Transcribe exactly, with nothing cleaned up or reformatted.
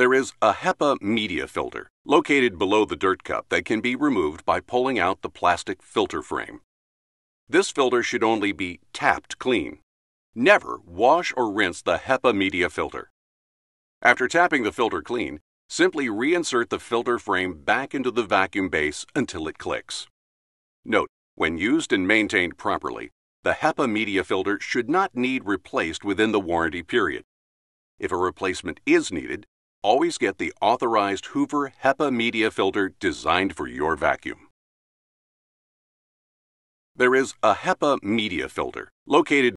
There is a HEPA media filter located below the dirt cup that can be removed by pulling out the plastic filter frame. This filter should only be tapped clean. Never wash or rinse the HEPA media filter. After tapping the filter clean, simply reinsert the filter frame back into the vacuum base until it clicks. Note, when used and maintained properly, the HEPA media filter should not need replaced within the warranty period. If a replacement is needed, always get the authorized Hoover HEPA media filter designed for your vacuum. There is a HEPA media filter located